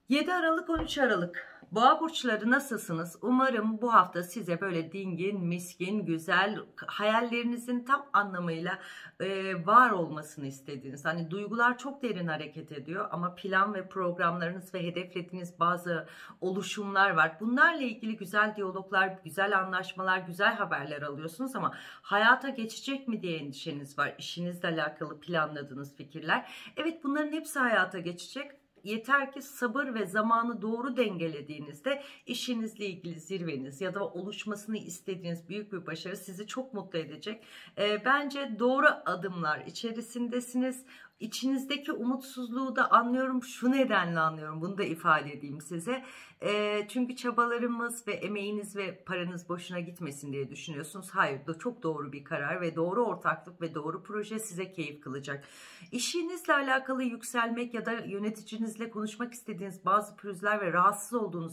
7 Aralık 13 Aralık Boğa burçları nasılsınız? Umarım bu hafta size böyle dingin, miskin, güzel, hayallerinizin tam anlamıyla var olmasını istediğiniz. Hani duygular çok derin hareket ediyor ama plan ve programlarınız ve hedeflediğiniz bazı oluşumlar var. Bunlarla ilgili güzel diyaloglar, güzel anlaşmalar, güzel haberler alıyorsunuz ama hayata geçecek mi diye endişeniz var. İşinizle alakalı planladığınız fikirler. Evet, bunların hepsi hayata geçecek. Yeter ki sabır ve zamanı doğru dengelediğinizde işinizle ilgili zirveniz ya da oluşmasını istediğiniz büyük bir başarı sizi çok mutlu edecek. Bence doğru adımlar içerisindesiniz. İçinizdeki umutsuzluğu da anlıyorum. Şu nedenle anlıyorum. Bunu da ifade edeyim size. Çünkü çabalarımız ve emeğiniz ve paranız boşuna gitmesin diye düşünüyorsunuz. Hayır, çok doğru bir karar ve doğru ortaklık ve doğru proje size keyif kılacak. İşinizle alakalı yükselmek ya da yöneticinizle konuşmak istediğiniz bazı pürüzler ve rahatsız olduğunuz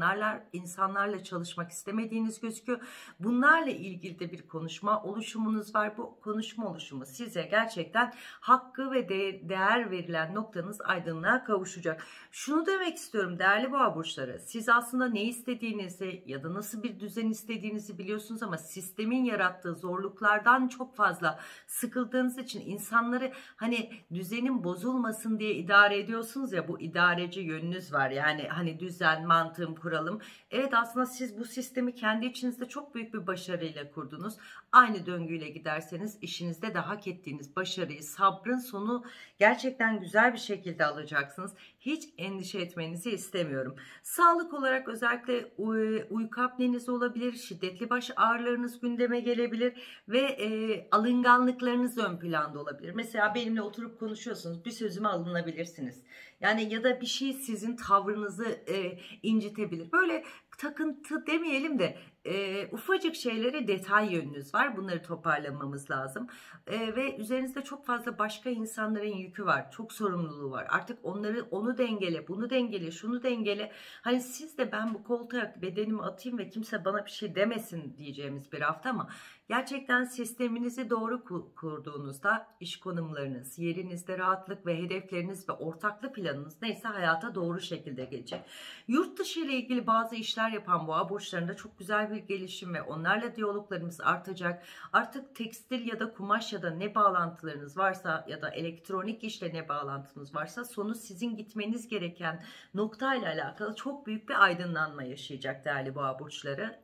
insanlarla çalışmak istemediğiniz gözüküyor. Bunlarla ilgili de bir konuşma oluşumunuz var. Bu konuşma oluşumu size gerçekten hakkı ve değer verilen noktanız aydınlığa kavuşacak. Şunu demek istiyorum değerli boğa burçları. Siz aslında ne istediğinizi ya da nasıl bir düzen istediğinizi biliyorsunuz ama sistemin yarattığı zorluklardan çok fazla sıkıldığınız için insanları hani düzenin bozulmasın diye idare ediyorsunuz ya, bu idareci yönünüz var. Yani hani düzen, mantığım, kuralım. Evet, aslında siz bu sistemi kendi içinizde çok büyük bir başarıyla kurdunuz. Aynı döngüyle giderseniz işinizde de hak ettiğiniz başarıyı, sabrın sonu gerçekten güzel bir şekilde alacaksınız. Hiç endişe etmenizi istemiyorum. Sağlık olarak özellikle uyku apneniz olabilir, şiddetli baş ağrılarınız gündeme gelebilir ve alınganlıklarınız ön planda olabilir. Mesela benimle oturup konuşuyorsunuz, bir sözüme alınabilirsiniz. Yani ya da bir şey sizin tavrınızı incitebilir. Böyle takıntı demeyelim de ufacık şeylere detay yönünüz var. Bunları toparlamamız lazım. Ve üzerinizde çok fazla başka insanların yükü var. Çok sorumluluğu var. Artık onu dengele, bunu dengele, şunu dengele. Hani siz de ben bu koltuğa bedenimi atayım ve kimse bana bir şey demesin diyeceğimiz bir hafta ama gerçekten sisteminizi doğru kurduğunuzda iş konumlarınız, yerinizde rahatlık ve hedefleriniz ve ortaklı planınız neyse hayata doğru şekilde gelecek. Yurt dışı ile ilgili bazı işler yapan boğa burçlarında çok güzel bir gelişim ve onlarla diyaloglarımız artacak. Artık tekstil ya da kumaş ya da ne bağlantılarınız varsa ya da elektronik işle ne bağlantınız varsa sonu sizin gitmeniz gereken noktayla alakalı çok büyük bir aydınlanma yaşayacak değerli boğa burçları.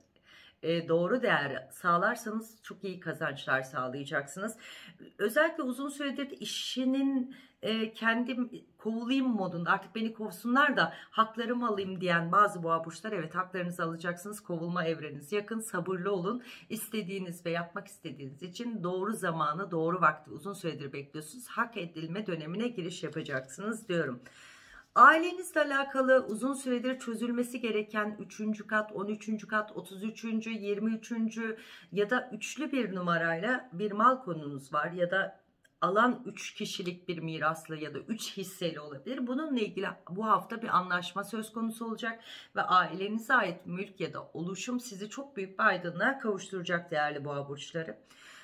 Doğru değer sağlarsanız çok iyi kazançlar sağlayacaksınız. Özellikle uzun süredir işinin kendim kovulayım modunda, artık beni kovsunlar da haklarımı alayım diyen bazı boğa burçlar, evet, haklarınızı alacaksınız. Kovulma evreniz yakın, sabırlı olun. İstediğiniz ve yapmak istediğiniz için doğru zamanı, doğru vakti uzun süredir bekliyorsunuz. Hak edilme dönemine giriş yapacaksınız diyorum. Ailenizle alakalı uzun süredir çözülmesi gereken 3. kat, 13. kat, 33. 23. ya da üçlü bir numarayla bir mal konunuz var ya da alan 3 kişilik bir miraslı ya da 3 hisseli olabilir. Bununla ilgili bu hafta bir anlaşma söz konusu olacak ve ailenize ait mülk ya da oluşum sizi çok büyük bir aydınlığa kavuşturacak değerli boğa burçları.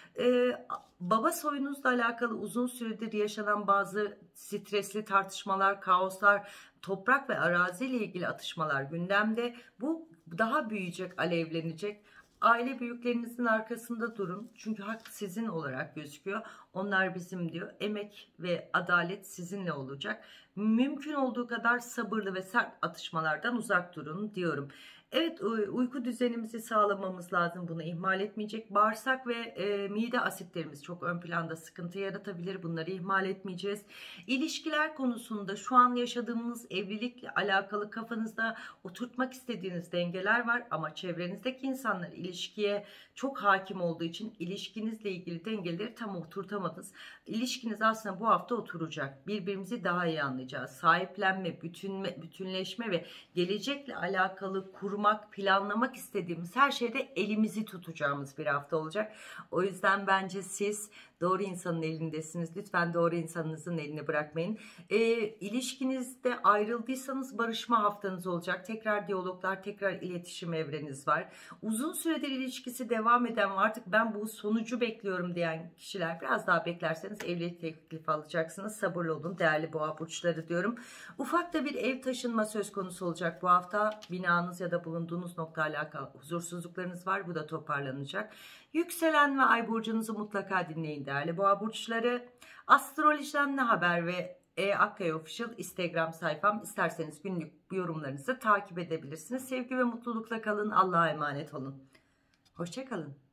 Baba soyunuzla alakalı uzun süredir yaşanan bazı stresli tartışmalar, kaoslar, toprak ve arazi ile ilgili atışmalar gündemde. Bu daha büyüyecek, alevlenecek. Aile büyüklerinizin arkasında durun. Çünkü hak sizin olarak gözüküyor. Onlar bizim diyor. Emek ve adalet sizinle olacak. Mümkün olduğu kadar sabırlı ve sert atışmalardan uzak durun diyorum. Evet, uyku düzenimizi sağlamamız lazım. Bunu ihmal etmeyecek. Bağırsak ve mide asitlerimiz çok ön planda sıkıntı yaratabilir. Bunları ihmal etmeyeceğiz. İlişkiler konusunda şu an yaşadığımız evlilikle alakalı kafanızda oturtmak istediğiniz dengeler var. Ama çevrenizdeki insanlar ilişkiye çok hakim olduğu için ilişkinizle ilgili dengeleri tam oturtamadınız. İlişkiniz aslında bu hafta oturacak. Birbirimizi daha iyi anlayacağız. Sahiplenme, bütünleşme ve gelecekle alakalı kurmak, planlamak istediğimiz her şeyde elimizi tutacağımız bir hafta olacak. O yüzden bence siz Doğru insanın elindesiniz. Lütfen doğru insanınızın elini bırakmayın. İlişkinizde ayrıldıysanız barışma haftanız olacak. Tekrar diyaloglar, tekrar iletişim evreniz var. Uzun süredir ilişkisi devam eden ve artık ben bu sonucu bekliyorum diyen kişiler, biraz daha beklerseniz evlilik teklifi alacaksınız. Sabırlı olun değerli boğa burçları diyorum. Ufak da bir ev taşınma söz konusu olacak bu hafta. Binanız ya da bulunduğunuz nokta alakalı huzursuzluklarınız var. Bu da toparlanacak. Yükselen ve ay burcunuzu mutlaka dinleyin değerli boğa burçları. Astrolojiden ne haber ve Akkaya Official Instagram sayfam. İsterseniz günlük yorumlarınızı takip edebilirsiniz. Sevgi ve mutlulukla kalın. Allah'a emanet olun. Hoşça kalın.